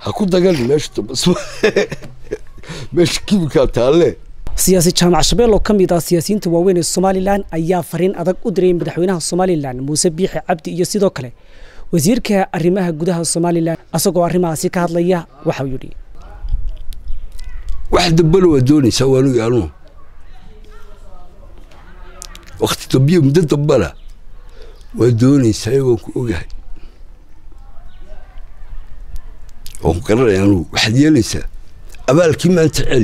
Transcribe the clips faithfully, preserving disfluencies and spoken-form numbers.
هكون دقل ماشي بس ماشي كيف كاتالله سياسي جامع شبيل oo kamid ah siyaasiyiinta waaweyn ee Soomaaliland ayaa fariin adag u diray madaxweynaha Soomaaliland Muuse Biixi Cabdi iyo sidoo kale wasiirka arrimaha gudaha Soomaaliland asagoo arrimahaasi ka hadlaya waxa uu yiri wax dabal waa doonaysa waanu yaano waqti tabiyo muddo dabala waa doonaysa ayuu ku ogahay oo qararayaanu waxa yeelaysa abaalkii maanta celi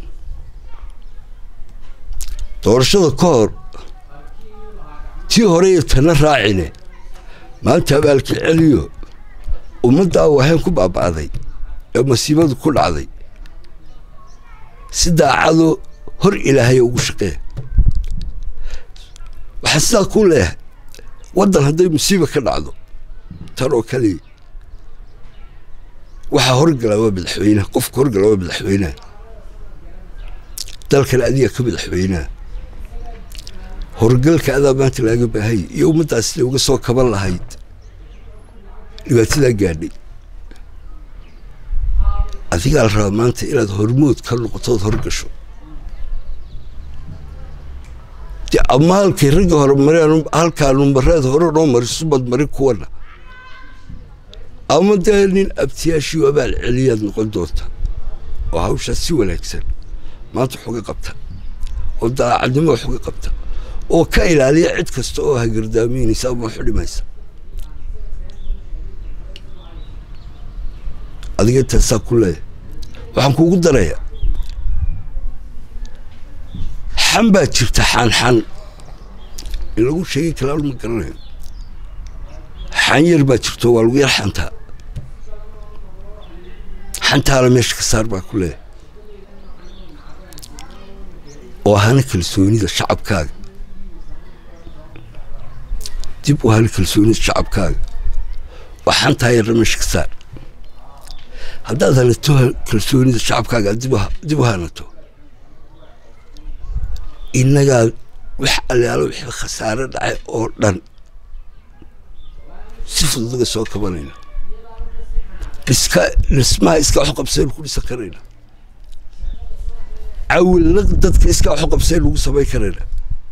doorashada ka hor tii hore tan raacine maanta abaalkii celiyo ummadda waxay ku baabaaday ee masiibadu ku dhacday sidaacado hor ilaahay ugu shaqeey waxa sidaa ku leeyahay wadan haday musiibo ka dhacdo tan oo kale waxa horgala waa madaxweynaha qofka horgala waa madaxweynaha dalka adiga ka madaxweynaha horgalka adaa maanta laga baahay iyo ummadaas uga soo kaban lahayd dhibaatada gaadhay adiga la rabo maanta inaad hormood ka noqoto horgasho ti amaalkii rag horumareen halka numbareed hore noo mariso bad mari kuwana ama deenin abtiyaashi wabaal celiyaad noqon doonta oo hawsha si wanaagsan maanta xoga qabta oo daacadnimo xoga qabta oo ka ilaaliya cid kasta oo hagirdaamiinaysa ama xidhimaysa adiga taasa kulay waxaan kuugu daraya xan baa jirta xan xan in lagu sheegay kalaal ma garanayo xan yar baa jirto waa lagu yar xanta xantaala meesha ka saar baa kulay oo hana kalsoonida shacabkaaga dib u hal kalsoonida shacabkaaga waxaan tahay ramish ka saar haddaad halato kalsoonida shacabkaaga dib u hanato innaga wax allaalo wixii khasaare dhacay oo dhan si fudud uga soo kabanayna iska dhismaha iska wax qabseen ku dhisan karayna awilnaq dadka iska wax qabseen lagu samayn karayna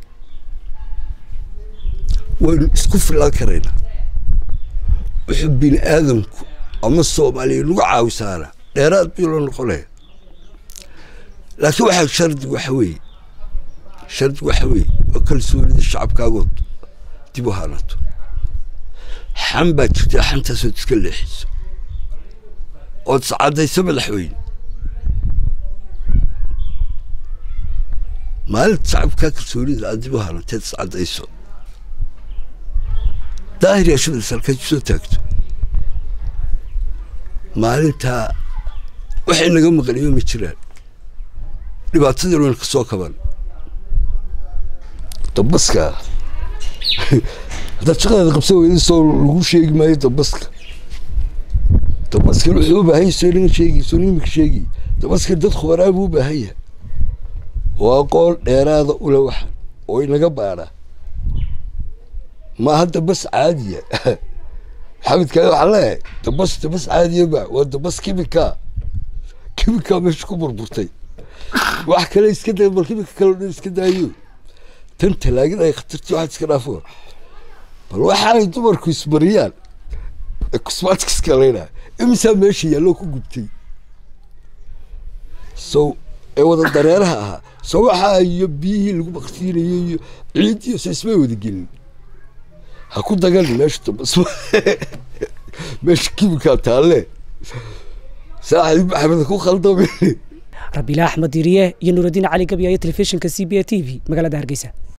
وين اسكف لا كرينا وحب بين آدم أما الصومالي نقع وسارة ديرات بيقولون نقوله لكن واحد شرد وحوي شرد وحوي وكل سوري الشعب كاغوت تبوهانته حنبا تشتي حنتا سو تسكل حس وتصعد يسمى الحوين مال شعب كاك سوري تبوهانته تصعد يسو ظاهر يا شو سالك شو تاكتو maalinta waxay naga maqliyo ma jiraan dhibaatada weyn ka soo kaban tabaska hada shaqada qabso weyn soo lagu sheegi maayo tabaska tabaska wuxuu u baahay soo sheegi soo nimik sheegi tabaska dad khubaraad u baahaya waa qool dheeraada u la wax oo inaga baara ما هذا بس عادية حبيت كلام عليه بس بس عادية بقى وده بس كيميكا كيميكا مش كبر برتي واحد كلا يسكت يبغى كيميكا كلا يسكت أيوه تنت لاقي أي خطرتي واحد سكرافور الواحد يدور كوس بريال كوسمات كسكالينا إمسا ماشي يلو كوجبتي سو أيوة الدريرها سو واحد يبيه اللي بختير عيد يسمى ودقيل هكون دقل ماشي بس ماشي كيف كاتالله ساعد محمد كو خلطه مني ربي لا احمد ديريه يا نور الدين علي قبيايه تلفزيون كسي بي تي في مقاله هرقيسه